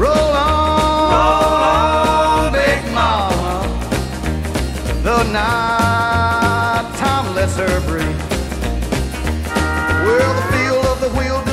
Roll on, Big Mama. The night time lets her breathe. Well, the feel of the wheel